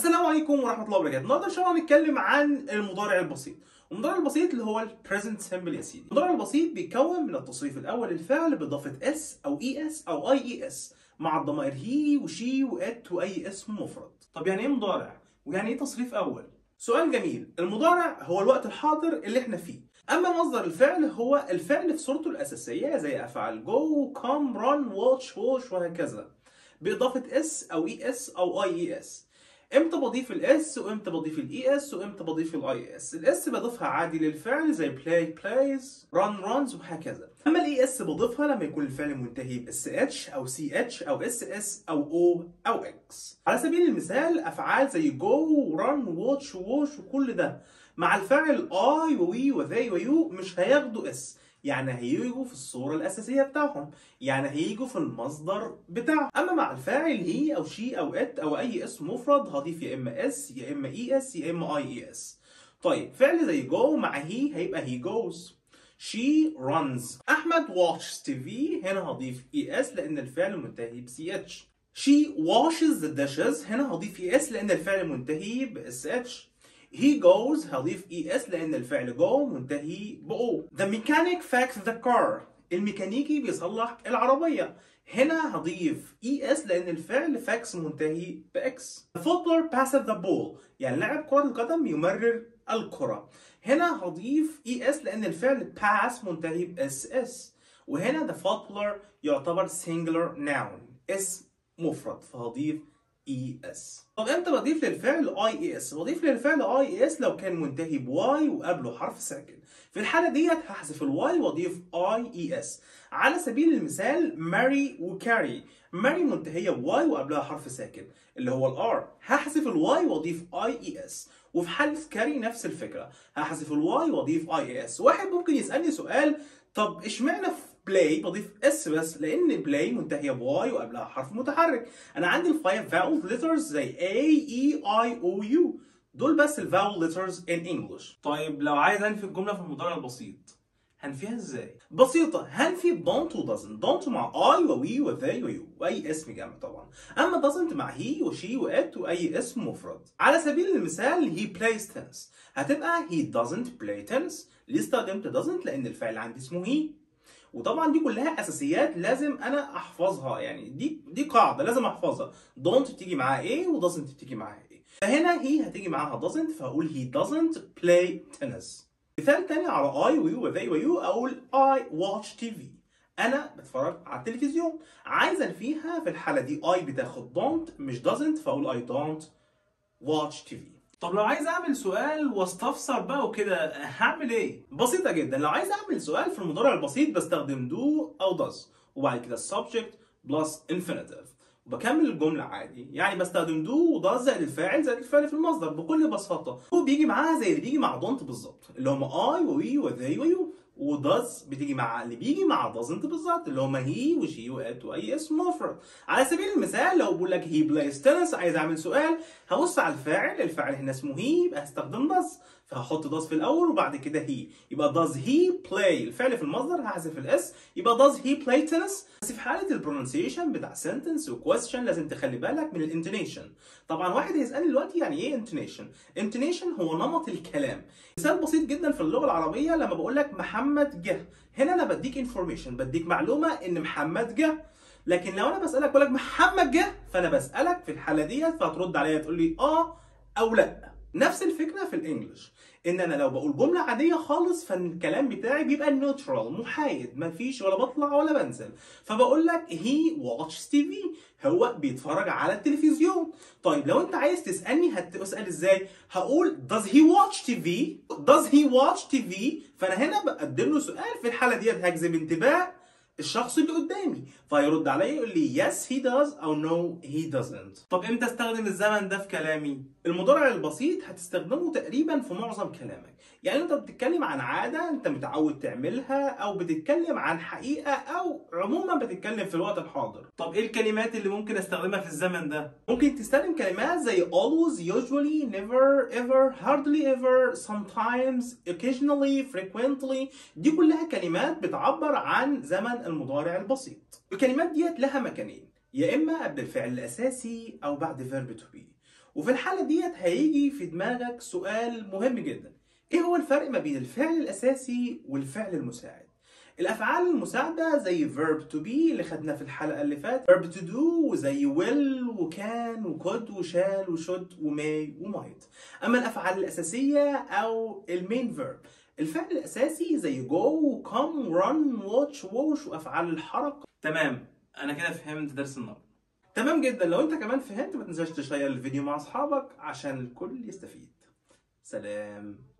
السلام عليكم ورحمة الله وبركاته. النهارده ان شاء الله هنتكلم عن المضارع البسيط. المضارع البسيط اللي هو البريزنت سيمبل يا سيدي. المضارع البسيط بيتكون من التصريف الاول للفعل باضافة اس او اي اس او اي اس مع الضمائر هي وشي وات واي اسم مفرد. طب يعني ايه مضارع؟ ويعني ايه تصريف اول؟ سؤال جميل. المضارع هو الوقت الحاضر اللي احنا فيه. اما مصدر الفعل هو الفعل في صورته الاساسية زي افعال جو، كم، ران، واتش، ووش وهكذا باضافة اس او اي اس او اي اس. امتى بضيف الاس وامتى بضيف الاي اس وامتى بضيف الاي اس؟ الاس بضيفها عادي للفعل زي بلاي بلايز، ران رانز وهكذا. اما الاي اس بضيفها لما يكون الفعل منتهي باس اتش او سي اتش او اس اس او او او اكس. على سبيل المثال افعال زي جو وران وواتش ووش وكل ده مع الفاعل اي ووي وذي ويو مش هياخدوا اس، يعني هيجوا في الصورة الأساسية بتاعهم، يعني هيجوا في المصدر بتاعهم. أما مع الفاعل هي أو شي أو ات أو أي اسم مفرد هضيف يا إما اس يا إما اي اس يا إما اي اس. طيب فعل زي جو مع هي هيبقى he goes. she runs. أحمد watches TV هنا هضيف اي اس لأن الفعل منتهي بسي اتش. she washes the dishes هنا هضيف اي اس لأن الفعل منتهي باس اتش. He goes هضيف ES لأن الفعل go منتهي بO. The mechanic fixed the car. الميكانيكي بيصلح العربية. هنا هضيف ES لأن الفعل fix منتهي بX. The footballer passed the ball. يعني لاعب كرة القدم يمرر الكرة. هنا هضيف ES لأن الفعل pass منتهي بSS. وهنا the footballer يعتبر singular noun. اسم مفرد فهضيف ES. طب امتى بضيف للفعل IES؟ بضيف للفعل IES لو كان منتهي بواي وقبله حرف ساكن. في الحالة ديت هحذف الواي واضيف IES. على سبيل المثال ماري وكاري. ماري منتهية بواي وقبلها حرف ساكن اللي هو الار، هحذف الواي واضيف IES. وفي حالة كاري نفس الفكرة، هحذف الواي واضيف IES. واحد ممكن يسألني سؤال، طب اشمعنى في بلاي بضيف اس بس؟ لان بلاي منتهيه بواي وقبلها حرف متحرك. انا عندي الفايف فاول ليترز زي A E I O U، دول بس الفاول ليترز ان انجلش. طيب لو عايز انفي الجمله في المضارع البسيط هنفيها ازاي؟ بسيطة، هنفي don't و doesn't. don't مع I و we و they و you وأي اسم جمع طبعا. أما doesn't مع he و she و it وأي اسم مفرد. على سبيل المثال he plays tennis هتبقى he doesn't play tennis. ليه استخدمت doesn't؟ لأن الفعل عندي اسمه he. وطبعا دي كلها اساسيات لازم انا احفظها، يعني دي قاعده لازم احفظها. don't بتيجي معاها ايه و doesn't بتيجي معاها ايه. فهنا هي هتيجي معاها doesn't فهقول he doesn't play tennis. مثال تاني على I و you و they و you اقول I watch TV. انا بتفرج على التلفزيون. عايز انفيها في الحاله دي I بتاخد don't مش doesn't فاقول I don't watch TV. طب لو عايز اعمل سؤال واستفسر بقى وكده هعمل ايه؟ بسيطة جدا. لو عايز اعمل سؤال في المضارع البسيط بستخدم do او does وبعد كده subject plus infinitive وبكمل الجملة عادي. يعني بستخدم do و does زائد الفاعل زائد الفعل في المصدر بكل بساطة. هو بيجي معاها زي اللي بيجي مع don't بالظبط اللي هم I و we و they و you. و does بتيجي مع اللي بيجي مع doesn't بالظبط اللي هما he و she و it واي اسم مفرد. على سبيل المثال لو بقول لك he plays tennis عايز اعمل سؤال هبص على الفاعل. الفاعل هنا اسمه he يبقى هستخدم does فهحط does في الاول وبعد كده he يبقى does he play. الفعل في المصدر هحذف الاس يبقى does he play tennis. بس في حاله البرونسيشن بتاع sentence و question لازم تخلي بالك من الانتونيشن. طبعا واحد هيسالني دلوقتي يعني ايه intonation؟ intonation هو نمط الكلام. مثال بسيط جدا في اللغه العربيه لما بقول لك محمد جه، هنا انا بديك انفورميشن بديك معلومه ان محمد جه. لكن لو انا بسالك بقول لك محمد جه فانا بسالك في الحاله ديت فهترد عليا تقول لي اه او لا. نفس الفكره في الانجليش، ان انا لو بقول جمله عاديه خالص فالكلام بتاعي بيبقى نيوترال محايد مفيش ولا بطلع ولا بنزل. فبقول لك he watches TV هو بيتفرج على التلفزيون. طيب لو انت عايز تسالني هتسال ازاي؟ هقول does he watch TV؟ does he watch TV؟ فانا هنا بقدم له سؤال. في الحاله ديت هجذب انتباه الشخص اللي قدامي فيرد عليا يقول لي yes he does او no he doesn't. طب امتى استخدم الزمن ده في كلامي؟ المضارع البسيط هتستخدمه تقريبا في معظم كلامك. يعني انت بتتكلم عن عاده انت متعود تعملها او بتتكلم عن حقيقه او عموما بتتكلم في الوقت الحاضر. طب ايه الكلمات اللي ممكن استخدمها في الزمن ده؟ ممكن تستخدم كلمات زي always usually never ever hardly ever sometimes occasionally frequently. دي كلها كلمات بتعبر عن زمن المضارع البسيط. الكلمات ديت لها مكانين، يا اما قبل الفعل الاساسي او بعد verb to be. وفي الحالة ديت هيجي في دماغك سؤال مهم جدا: ايه هو الفرق ما بين الفعل الأساسي والفعل المساعد؟ الأفعال المساعدة زي verb to be اللي خدناه في الحلقة اللي فاتت، verb to do وزي will وcan وcould وshall وshould وmay وmight. أما الأفعال الأساسية أو المين verb، الفعل الأساسي زي go come run watch wash وأفعال الحركة. تمام، أنا كده فهمت درس النهاردة. تمام جدا، لو أنت كمان فهمت ما تنساش تشير الفيديو مع أصحابك عشان الكل يستفيد. سلام.